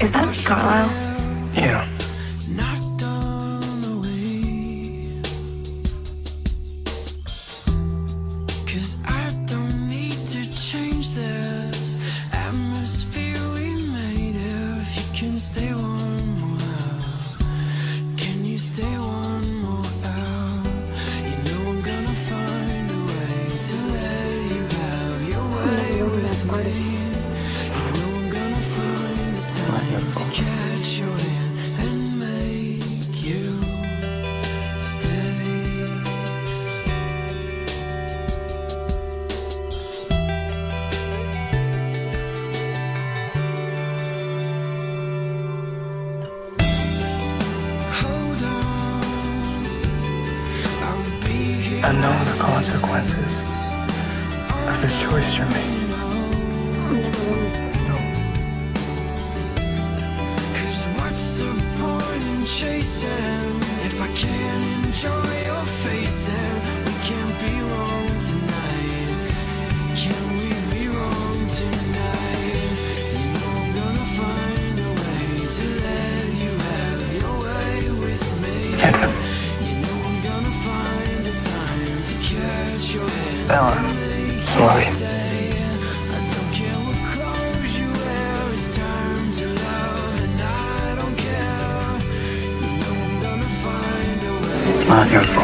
Is that Carlisle? Yeah. Cause I don't need to change this atmosphere we made. If you can stay one more hour, can you stay one more hour? You know I'm gonna find a way to let you have your way with me. You know I'm gonna find the time to catch your hand and make you stay. Hold on, I'll be here. I know the consequences of the choice you're making. No. Cause what's the point in chasing if I can't enjoy your face? And we can't be wrong tonight. Can we be wrong tonight? You know I'm gonna find a way to let you have your way with me. Hit him. You know I'm gonna find the time to catch your hand. Bella. and make you Sorry. stay. I don't care what clothes you wear, it's time to love, and I don't care. You know I'm gonna find a way. It's not your fault.